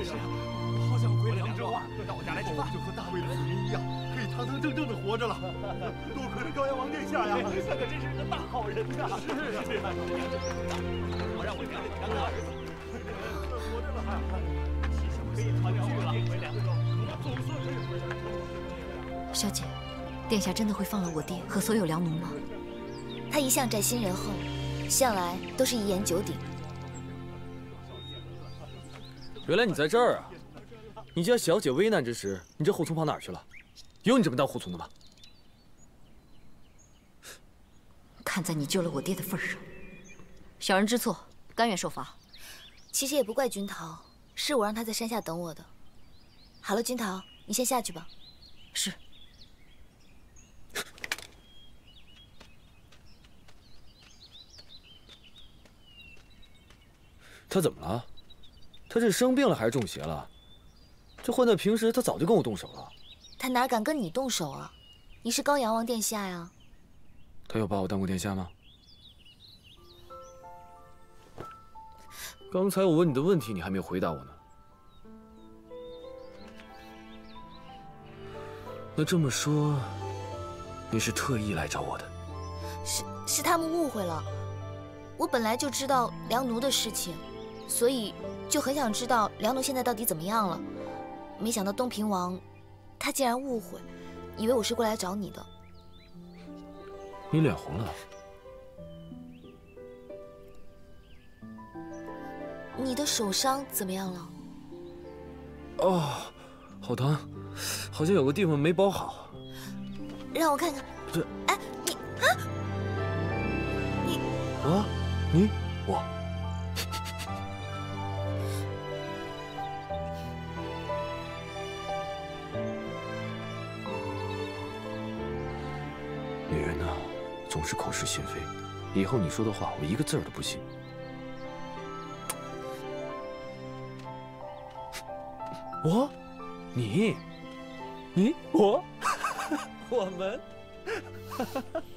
是呀，我好想回凉州啊！到我家来吃饭， 就和大卫的夫人一样，可以堂堂正正的活着了。多亏了高阳王殿下呀， 他可真是个大好人呐！是啊，我让我娘家当个儿子，活着了还可以团聚了，回凉州，总算可以回凉州。 小姐，殿下真的会放了我爹和所有良奴吗？ 他一向宅心仁厚，向来都是一言九鼎。 原来你在这儿啊！你家小姐危难之时，你这护从跑哪儿去了？有你这么当护从的吗？ 看在你救了我爹的份上，小人知错，甘愿受罚。 其实也不怪君桃，是我让他在山下等我的。好了，君桃，你先下去吧。 是。 他怎么了？他是生病了还是中邪了？这换在平时，他早就跟我动手了。 他哪敢跟你动手啊？你是高阳王殿下呀。 他有把我当过殿下吗？刚才我问你的问题，你还没有回答我呢。那这么说，你是特意来找我的？ 是他们误会了。我本来就知道梁奴的事情，所以就很想知道梁奴现在到底怎么样了。没想到东平王，他竟然误会，以为我是过来找你的。 你脸红了？ 你的手伤怎么样了？ 哦，好疼，好像有个地方没包好。 让我看看。 这…… 哎，你啊，你啊，你我。女人呐，总是口是心非，以后你说的话，我一个字儿都不信。我，你，我，我们。